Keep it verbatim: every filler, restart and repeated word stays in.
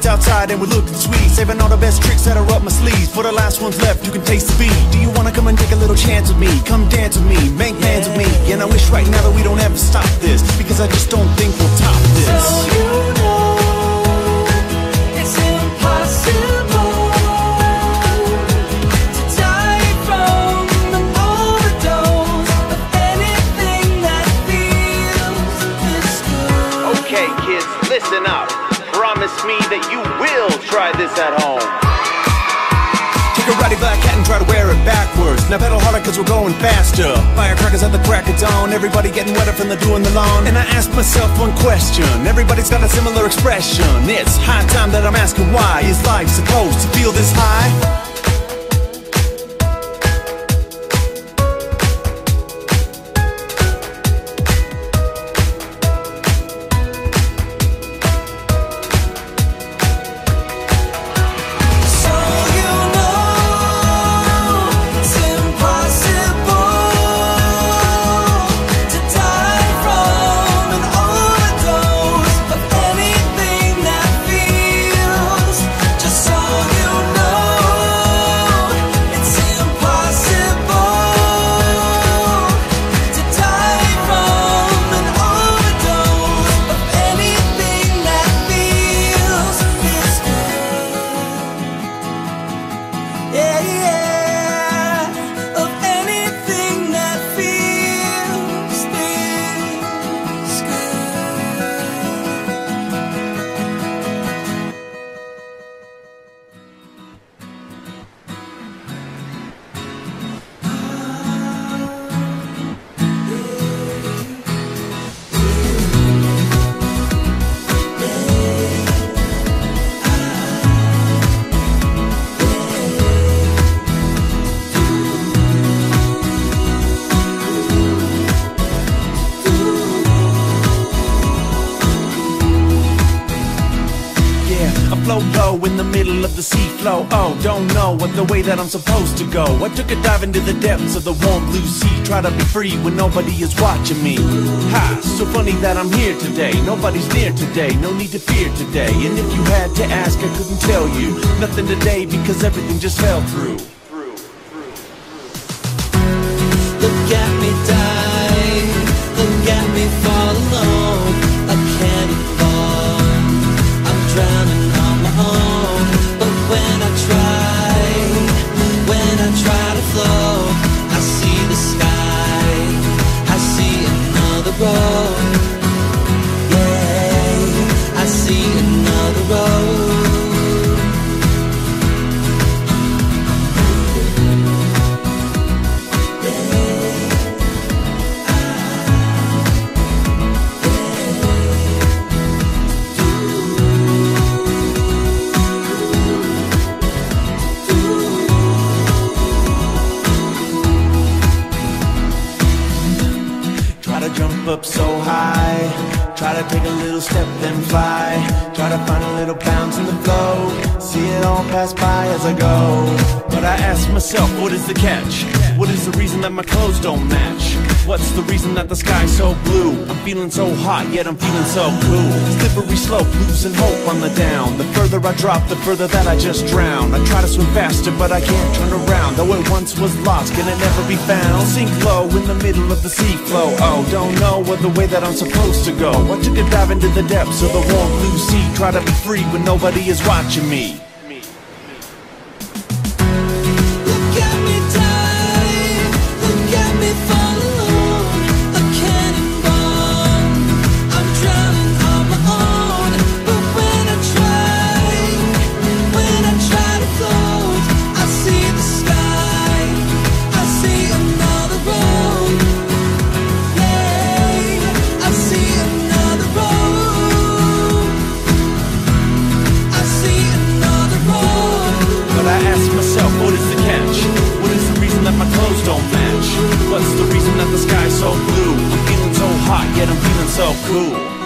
It's outside and we're looking sweet, saving all the best tricks that are up my sleeves. For the last ones left, you can taste the beat. Do you wanna come and take a little chance with me? Come dance with me, make plans with me. And I wish right now that we don't ever stop this, because I just don't think we'll top this. So you know it's impossible to die from an overdose of anything that feels this good. Okay, kids, listen up. Promise me that you will try this at home. Take a ratty black hat and try to wear it backwards. Now pedal harder cause we're going faster. Firecrackers at the crack of dawn, everybody getting wetter from the dew in the lawn. And I ask myself one question, everybody's got a similar expression. It's high time that I'm asking why. Is life supposed to feel this high? Flow low in the middle of the sea flow. Oh, don't know what the way that I'm supposed to go. I took a dive into the depths of the warm blue sea. Try to be free when nobody is watching me. Ha, so funny that I'm here today. Nobody's near today, no need to fear today. And if you had to ask, I couldn't tell you nothing today, because everything just fell through. Look at me die, look at me fall alone. A cannonball, I'm drowning on my own. But when I try, when I try to float, I see the sky, I see another road. Yeah, I see another road. Jump up so high, try to take a little step then fly. Try to find a little bounce in the flow, see it all pass by as I go. But I ask myself, what is the catch? What is the reason that my clothes don't match? What's the reason that the sky's so blue? I'm feeling so hot, yet I'm feeling so cool. Slippery slope, losing hope on the down. The further I drop, the further that I just drown. I try to swim faster, but I can't turn around. Though it once was lost, can it never be found? Sink low in the middle of the sea flow. Oh, don't know what the way that I'm supposed to go. I took a dive into the depths of the warm blue sea. Try to be free when nobody is watching me. What's the reason that the sky's so blue? I'm feeling so hot, yet I'm feeling so cool.